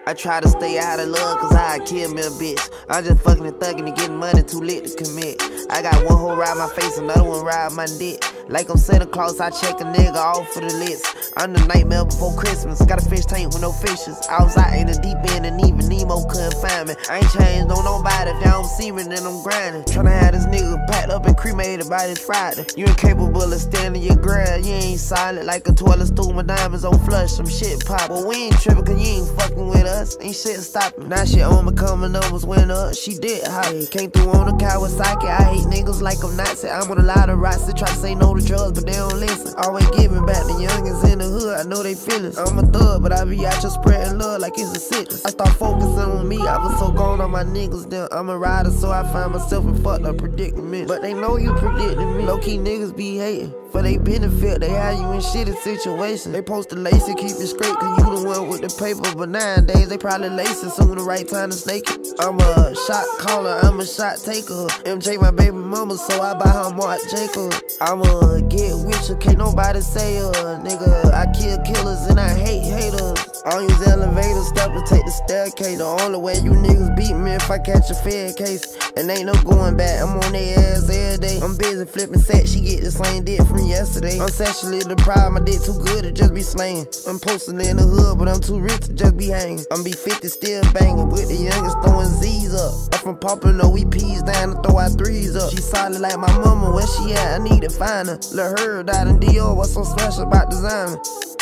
I try to stay out of love, cause I kill me a bitch. I'm just fucking and thugging and getting money too lit to commit. I got one hole ride my face, another one ride my dick. Like I'm Santa Claus, I check a nigga off for the list. I'm the nightmare before Christmas. Got a fish tank with no fishes. I was out in the deep end and even Nemo couldn't find me. I ain't changed on nobody, if y'all don't see me, then I'm grinding. Tryna have this nigga packed up and cremated by this Friday. You incapable of standing your ground, you ain't solid like a toilet stool. My diamonds on flush, some shit pop. But we ain't tripping cause you ain't fucking with us. Ain't shit stopping. Now shit on me coming numbers went up. She did high. Came through on the Kawasaki. I hate niggas like I'm Nazi. I'm on a lot of rocks that try to say no to drugs, but they don't listen. Always giving back the youngins in the hood. I know they feelings. I'm a thug, but I be out here spreading love like it's a sickness. I start focusing on me. I was so gone on my niggas. Then I'm a rider, so I find myself in fucked up predicament. But they know you predicting me. Low key niggas be hating. For they benefit, they have you in shitty situations. They post the lace and keep it straight, cause you the one with the paper. But nowadays, they probably lacing soon the right time to snake it. I'm a shot caller, I'm a shot taker. MJ my baby mama, so I buy her Marc Jacob. I'ma get with you, can't nobody say nigga, I kill killers and I hate haters. I don't use elevators, step to take the staircase. The only way you niggas beat me if I catch a fair case. And ain't no going back, I'm on their ass every day. I'm busy flipping sets, she get the same dick from yesterday. I'm sexually deprived, my dick too good to just be slaying. I'm posting in the hood, but I'm too rich to just be hanging. I'm B50 still banging, with the youngest throwing Z's up. I'm from popping no EPs down to throw out threes up. She solid like my mama, where she at? I need to find her. Let her out in Dior, what's so special about designer?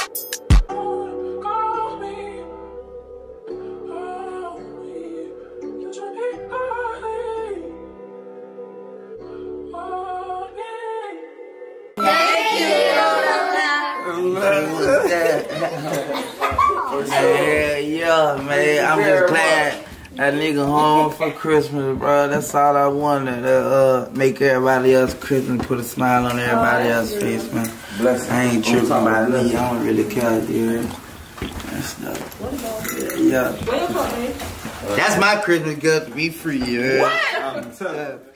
Yeah, man. I'm just glad that nigga home for Christmas, bro. That's all I wanted. Make everybody else Christmas, put a smile on everybody else's face, man. I ain't tripping about me. I don't really care, dude. That's dope. Yeah. That's my Christmas gift to be free, yeah. What?